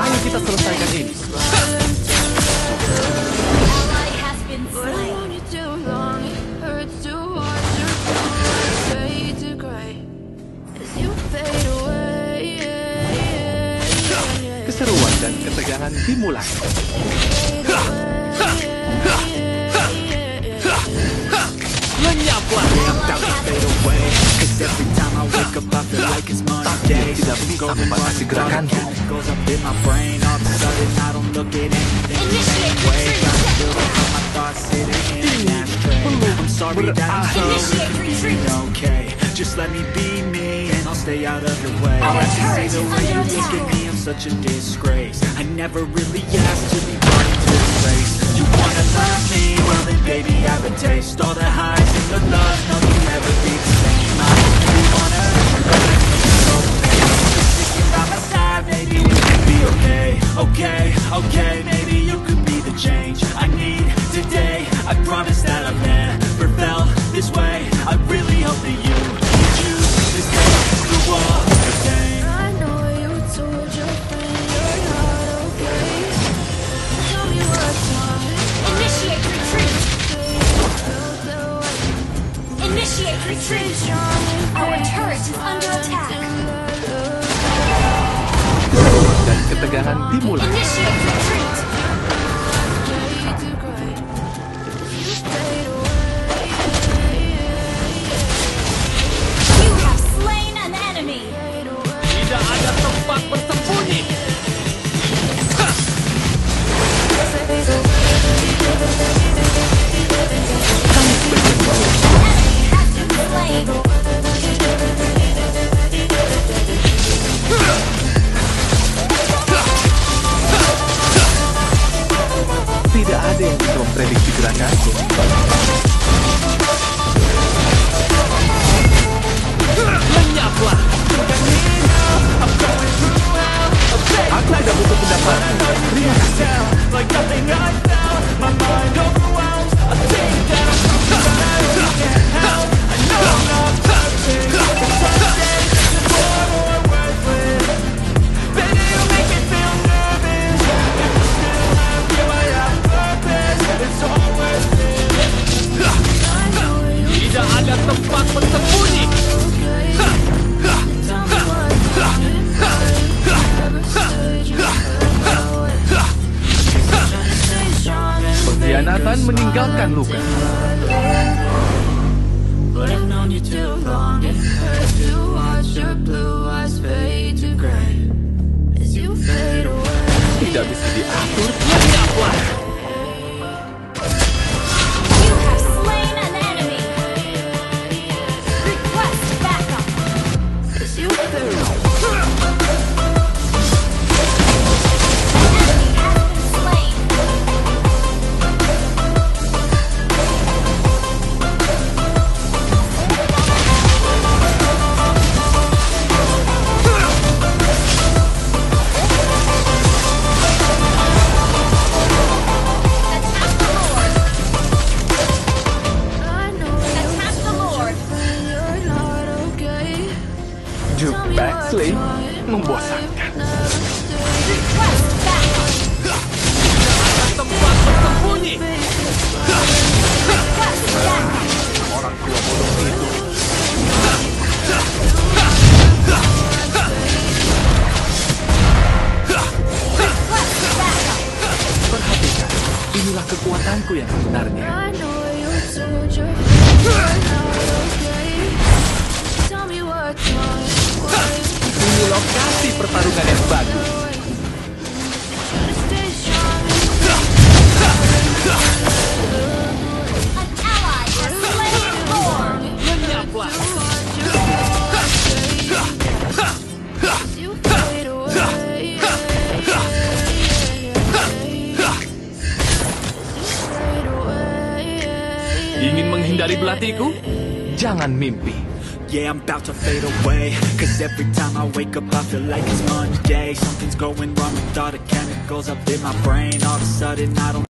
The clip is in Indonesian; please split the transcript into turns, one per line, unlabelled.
Ayo kita selesaikan ini. Keseruan dan ketegangan dimulai. Lenyaplah. Takdir tidak bisa membatasi gerakanku. Ini belum berakhir.
Just let me be me and I'll stay out of your way. I see the way you look at me, I'm such a disgrace. I never really asked to be brought into this place. You wanna learn me? Well then baby I have a taste. All the highs and the lows, no you'll never be the same. I really wanna so just thinking by my side, maybe we could be okay. Okay, maybe you could be the change I need today. I promise that I've never felt this way. I really hope that you choose this day through all the pain.
I know you told your friend you're not okay. Tell me what's wrong.
Initiate retreat. Initiate retreat. Our turret is under attack.
Dan ketegangan dimulai.
Initiate retreat. You have slain an enemy.
Tidak ada tempat bersembunyi. Tidak ada yang bisa memprediksi gerakanku. Lenyaplah. Aku tidak butuh pendapatmu. Terima kasih. Tidak ada tempat bersembunyi. Pengkhianatan meninggalkan luka.
But I've known you too long. It hurts to watch your blue eyes fade to gray as you fade away.
Tidak bisa diatur. Lenyaplah.
You have slain an enemy. Request backup.
As you fade away.
Enemy has been slain. Attack the Lord.
I know
Attack the Lord.
you're not okay.
Jump Sling membosankan.
Request backup.
Tempat bersembunyi.
Request backup.
Orang tua bodoh itu.
Request backup.
Perhatikan, inilah kekuatanku yang sebenarnya.
I know you told your friend you're not okay. Tell me what's wrong.
Ini lokasi pertarungan yang bagus.
Stay strong.
An ally has slain the Lord.
Lenyaplah.
You fade away.
Ingin menghindari belatiku? Jangan mimpi.
Yeah, I'm about to fade away. Cause every time I wake up I feel like it's Monday. Something's going wrong with all the chemicals up in my brain. All of a sudden I don't